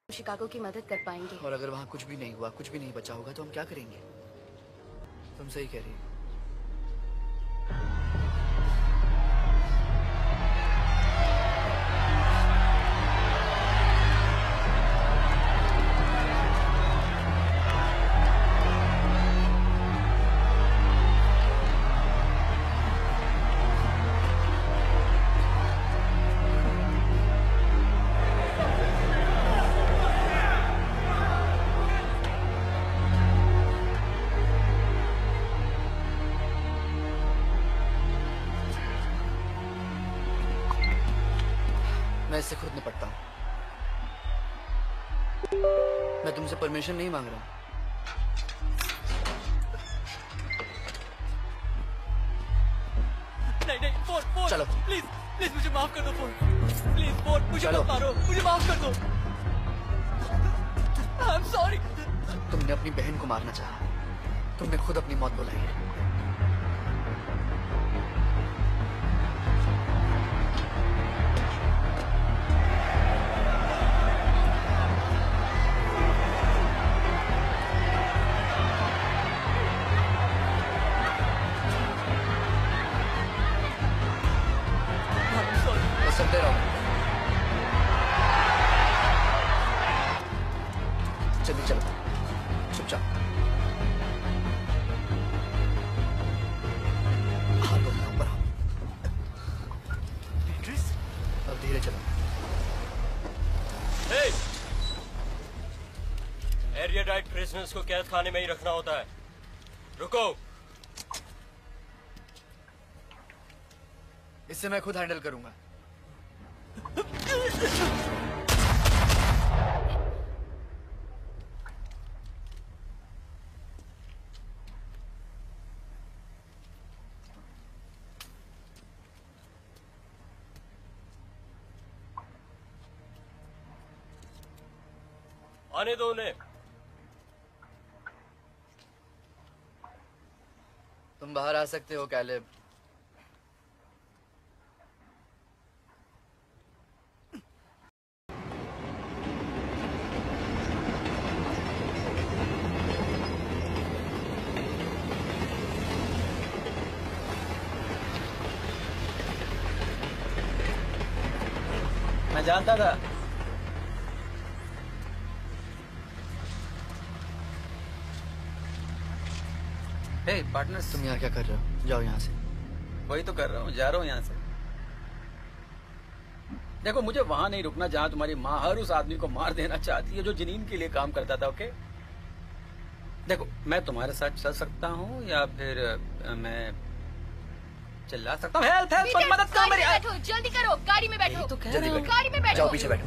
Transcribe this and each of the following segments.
Chicago की मदद कर पाएंगे। और अगर वहाँ कुछ भी नहीं हुआ, कुछ भी नहीं बचा होगा तो हम क्या करेंगे? तुम सही कह रही हो। मैं इससे खुद निपटता हूँ। मैं तुमसे परमिशन नहीं मांग रहा हूँ। नहीं, फोन चलो प्लीज मुझे माफ कर दो फोन। प्लीज फोन मुझे चलो। मत मारो, मुझे माफ कर दो। I am sorry. तुमने अपनी बहन को मारना चाहा, तुमने खुद अपनी मौत बुलाई है। सुनते रहो। जल्दी चलो, चुपचाप। हाथों में ऊपर आओ। अब धीरे चलो। एरिया राइट प्रिजनर्स को कैद खाने में ही रखना होता है। रुको। इससे मैं खुद हैंडल करूंगा। आने दो उन्हें। तुम बाहर आ सकते हो कैलेब। मैं जानता था। हे पार्टनर्स, तुम यहाँ क्या कर रहे हो? जाओ यहाँ से। वही तो कर रहा हूँ, जा रहा हूँ यहाँ से। देखो, मुझे वहां नहीं रुकना जहाँ तुम्हारी माँ हर उस आदमी को मार देना चाहती है जो जनीन के लिए काम करता था। ओके, देखो, मैं तुम्हारे साथ चल सकता हूँ या फिर मैं चिल्ला सकता हूँ। हेल्प हेल्प, मदद करो मेरी। बैठो, जल्दी करो, गाड़ी में बैठो। तो कह जल्दी रहा हूँ। बैठो। गाड़ी में बैठो। जाओ पीछे बैठो।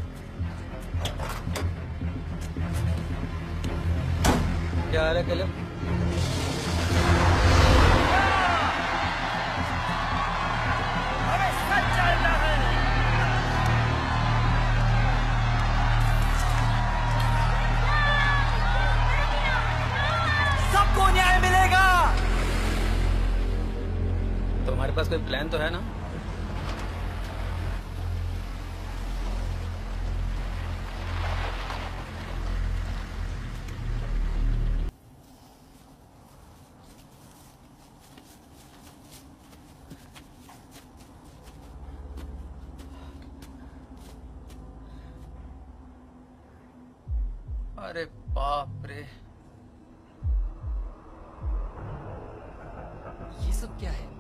क्या हाल है कैलेब? सबको न्याय मिलेगा। तुम्हारे पास कोई प्लान तो है ना? अरे बाप रे, ये सब क्या है?